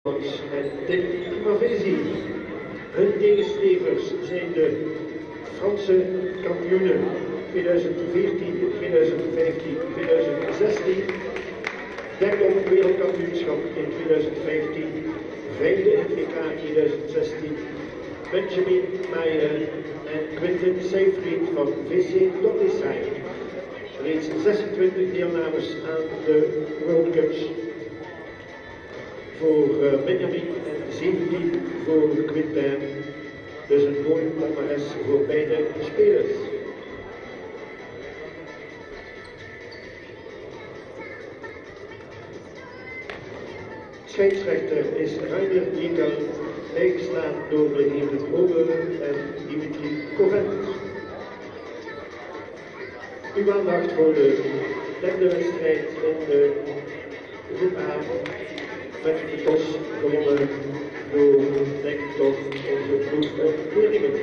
en Tim Primavesi. Hun tegenstrevers zijn de Franse kampioenen 2014, 2015, 2016. Derde op het wereldkampioenschap in 2015. Vijfde in WK 2016. Benjamin Maier en Quentin Seyfried van VC Doddesheim. Reeds 26 deelnames aan de World Cups voor Benjamin en 17 voor Quentin. Dus een mooi palmares voor beide spelers. Scheidsrechter is Rainer Liedel, bijgestaan door de heren Ober en Dimitri Kovent. Uw aandacht voor de derde wedstrijd in de groep A met de TOS gewonnen door, denk ik toch, onze ploeg uit Groningen.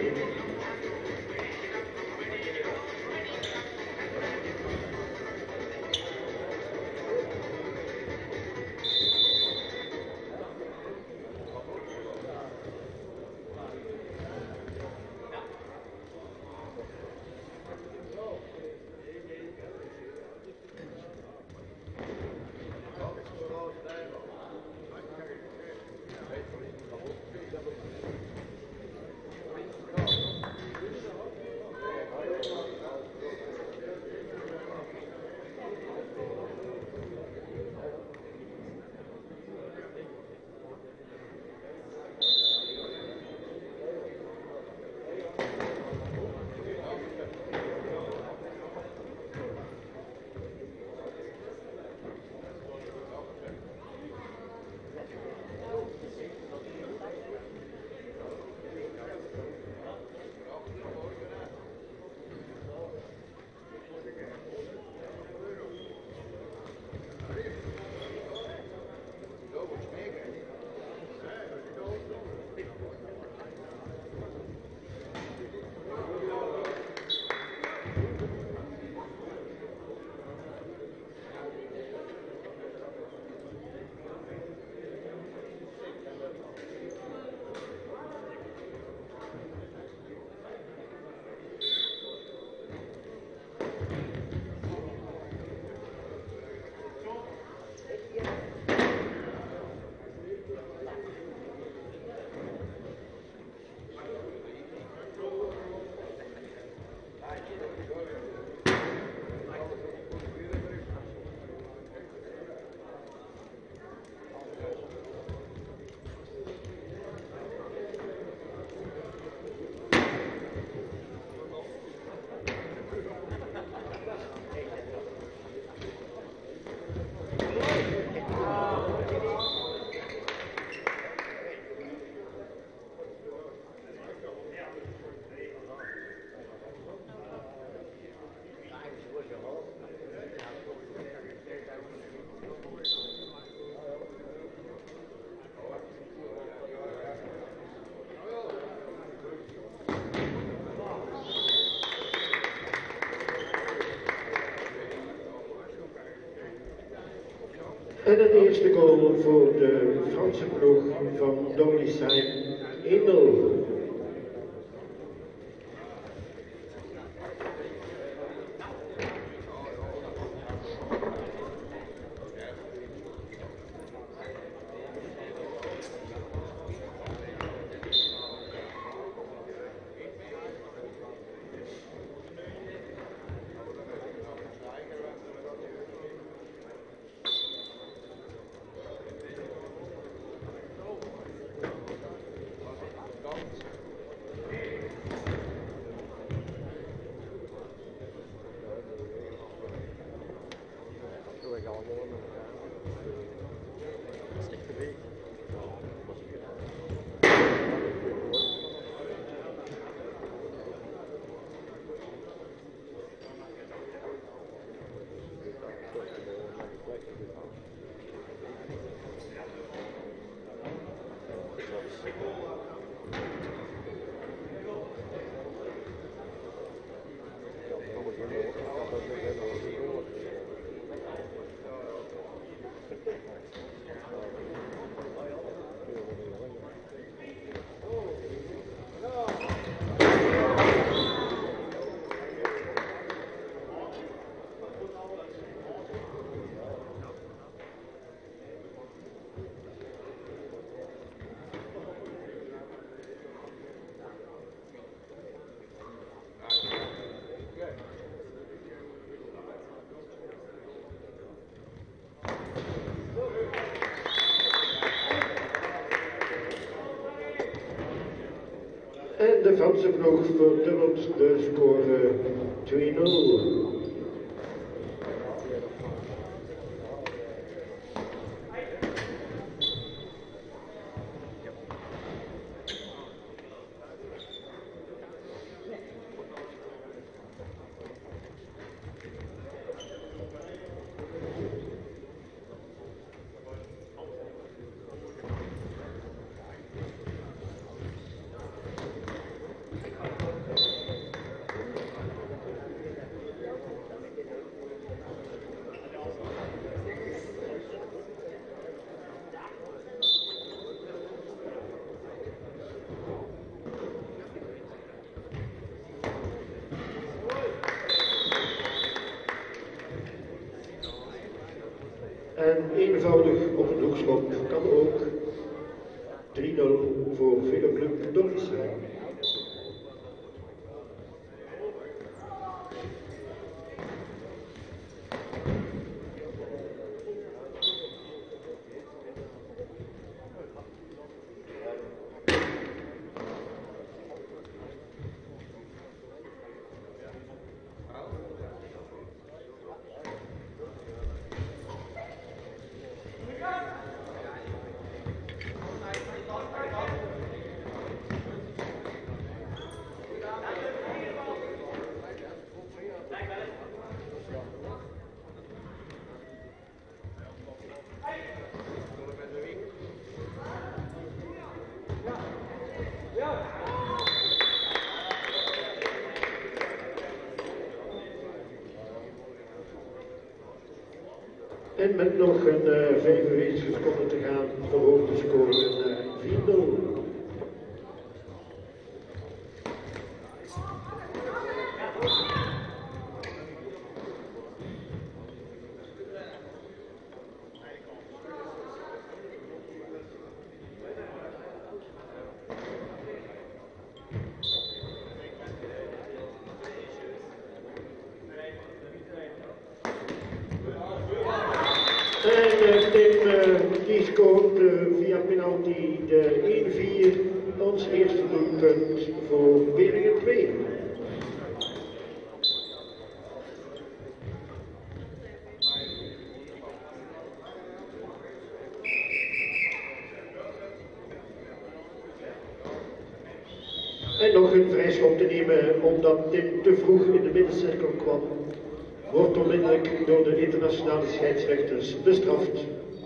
En het eerste goal voor de Franse ploeg van Doddesheim 1-0. En de Franse ploeg verdubbelt de score 2-0. En eenvoudig op een hoekschop kan ook 3-0 voor Veloclub Dorpsheim. En met nog een 45 seconden te gaan verhoogt de score naar 4-0. En Tim die scoort via penalty de 1-4, ons eerste doelpunt voor Beringen 2. En nog een vrijschop te nemen omdat Tim te vroeg in de middencirkel kwam, wordt onmiddellijk door de internationale scheidsrechters bestraft.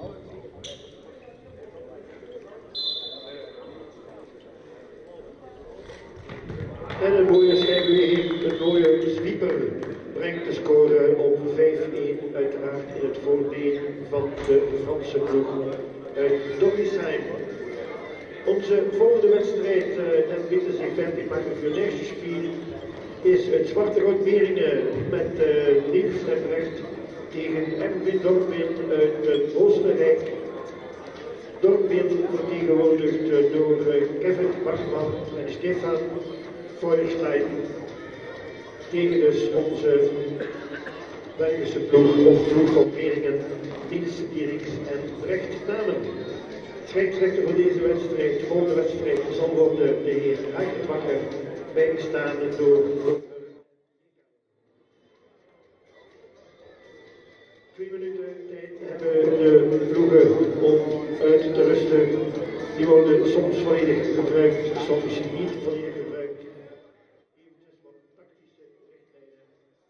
En een mooie schijnbeweging, een mooie sweeper brengt de score op 5-1 uiteraard in het voordeel van de Franse ploeg uit Dorpsheim. Onze volgende wedstrijd, en bitte zich fertig maken voor nächstes Spiel, is het Zwarte-Rood Beringen met Niels Rebrecht tegen MV Dorpbeeld uit Oostenrijk. Dorpbeeld vertegenwoordigd door Kevin Bachman en Stefan Feuerstein. Tegen dus onze Belgische ploeg of ploeg van Beringen, Niels Dierix en Brecht Namen. Scheidsrechter voor deze wedstrijd, de volgende wedstrijd, zal worden de heer Hagenbakker, bijgestaan door 2 minuten tijd hebben de ploegen om uit te rusten. Die worden soms volledig gebruikt, soms niet volledig gebruikt. Eventjes wat tactische richtlijnen.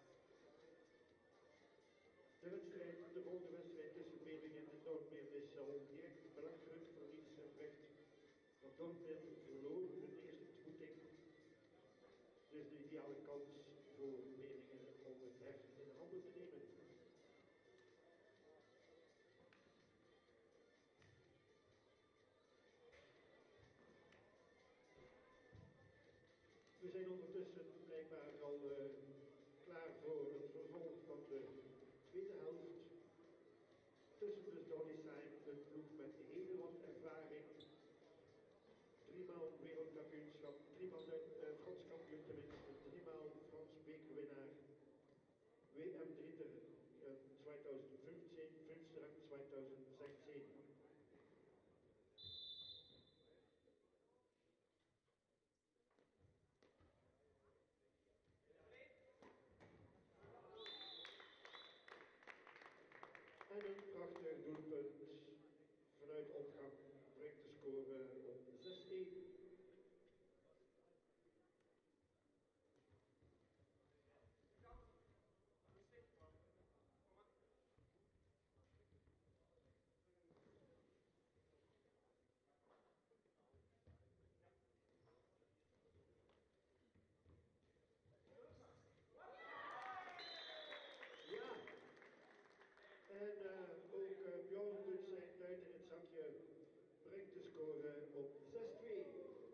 De wedstrijd, de volgende wedstrijd tussen Beringen en Dorpbeeld is al direct belangrijk voor Niels Rebrecht. Want Dorpbeeld verloor hun eerste ontmoeting. Dus de ideale kans voor Beringen om het heft in de handen te nemen. We zijn ondertussen blijkbaar al klaar voor het vervolg van de tweede helft. Tussen de Dorpsheim, een ploeg met heel wat ervaring. 3 maal wereldkampioenschap, 3 maal Frans kampioen tenminste, 3 maal Frans bekerwinnaar. WM Dritter 2015, Münster 2016. doelpunt vanuit opgang brengt de score op 6-1. En ook Bjorn doet zijn duit in het zakje, brengt de score op 6-2.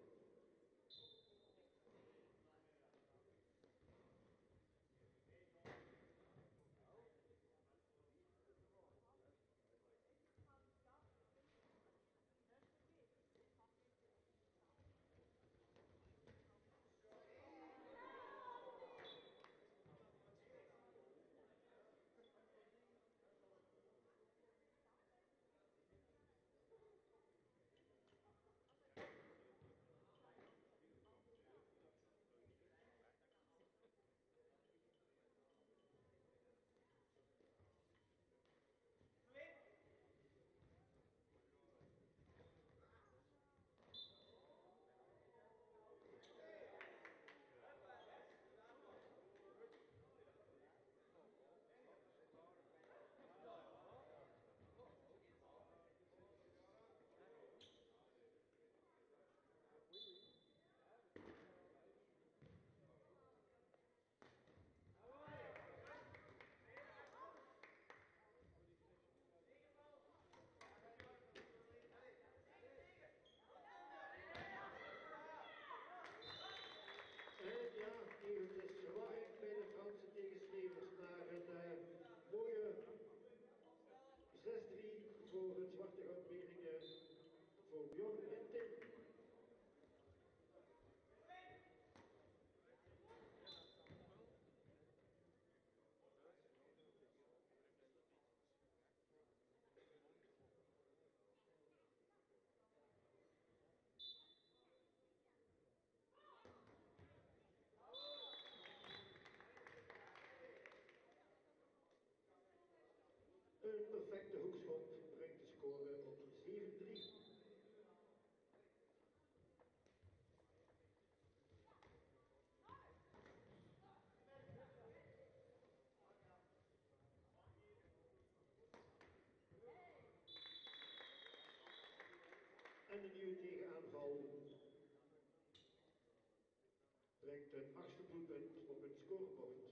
En ja, eventjes verwarring bij de Franse tegenstrevers, maar een mooie 6-3 voor het Zwarte Goudmeringen voor Bjorn en Tim. Een perfecte hoekschop brengt de score op 7-3. En de nieuwe tegenaanval brengt een 8e doelpunt op het scorebord.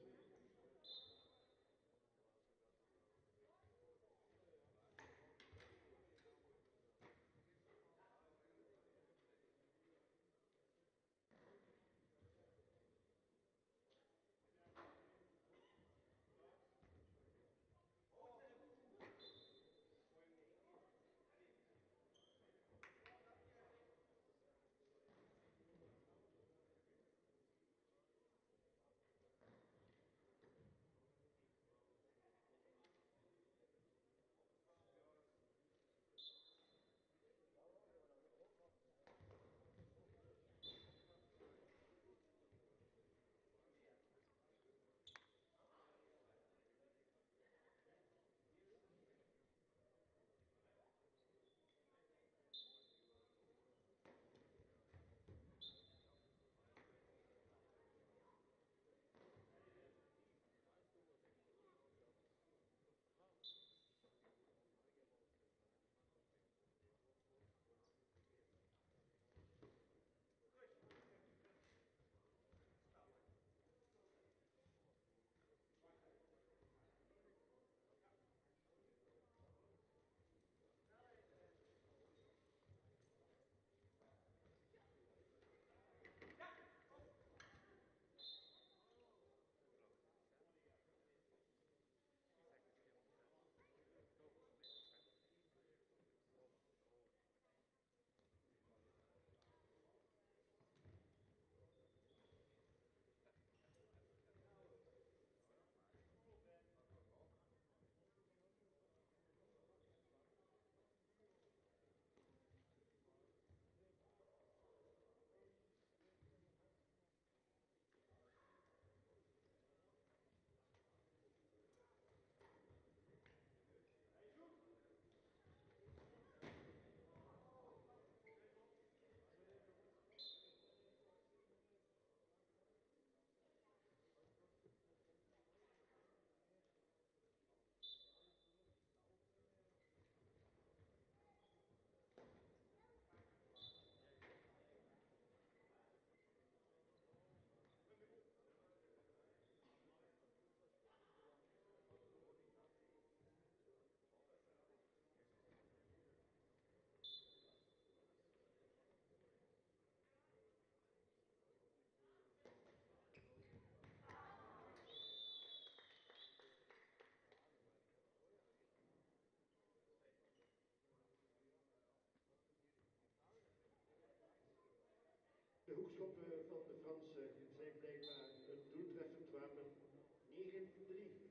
ploegschoppen van de Fransen zijn blijkbaar een doeltreffend wapen. 9-3.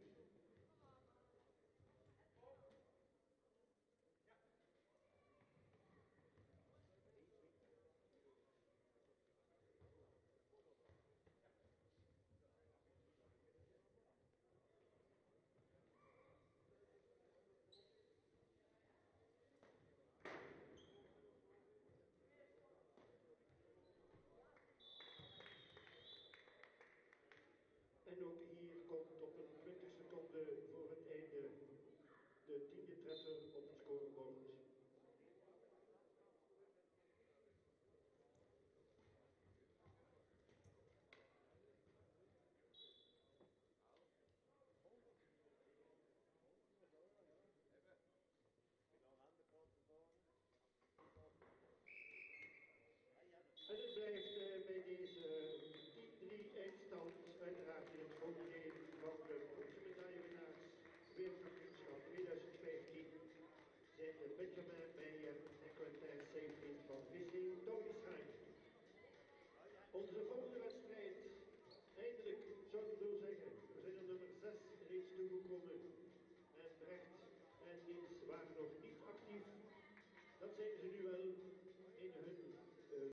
En ook hier komt op een 20 seconden voor het einde de 10e treffer op het scorebord. En het blijft bij deze 10-3 eindstand uiteraard in het voordeel van de bronzemedaillewinnaars Wereldkampioenschap 2015 zijn de Benjamin Meijer en Quentin Seyfried